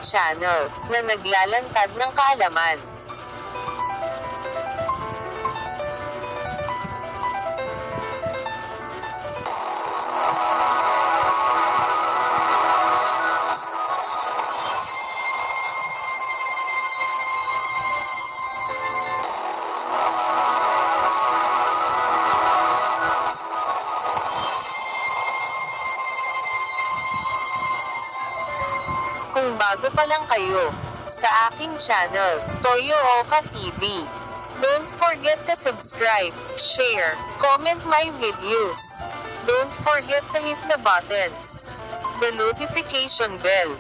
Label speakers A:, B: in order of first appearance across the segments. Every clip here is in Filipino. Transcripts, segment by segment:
A: channel na naglalantad ng kaalaman. Kung bago pa lang kayo sa aking channel, Toyo Oka TV, don't forget to subscribe, share, comment my videos. Don't forget to hit the buttons, the notification bell.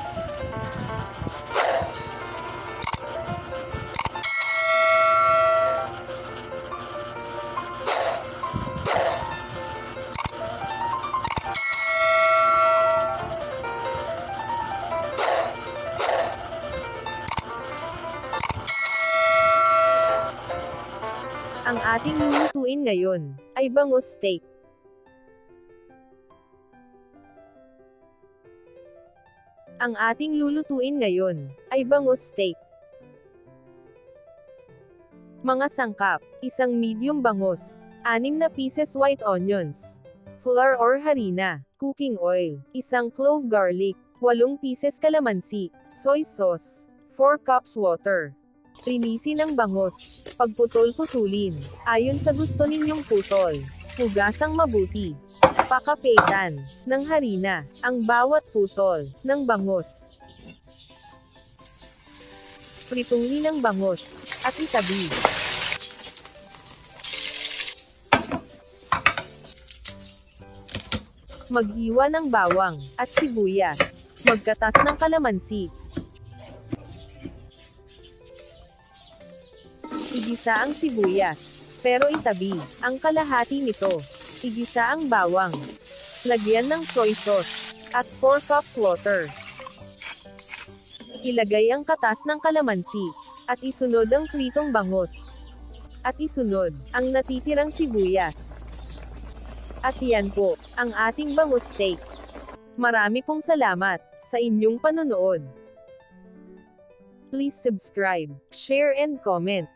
B: Ang ating lulutuin ngayon ay bangus steak. Ang ating lulutuin ngayon ay bangus steak. Mga sangkap: isang medium bangus, 6 na pieces white onions, flour or harina, cooking oil, isang clove garlic, 8 pieces kalamansi, soy sauce, 4 cups water. Linisin ang bangus. Pagputol-putulin, ayon sa gusto ninyong putol. Hugasang mabuti. Pakapitan ng harina ang bawat putol ng bangus. Pritungin ang bangus at itabi. Maghiwa ng bawang at sibuyas. Magkatas ng kalamansi. Igisa ang sibuyas, pero itabi ang kalahati nito. Igisa ang bawang. Lagyan ng soy sauce at 4 cups water. Ilagay ang katas ng kalamansi at isunod ang pritong bangus. At isunod ang natitirang sibuyas. At yan po ang ating bangus steak. Marami pong salamat sa inyong panonood. Please subscribe, share and comment.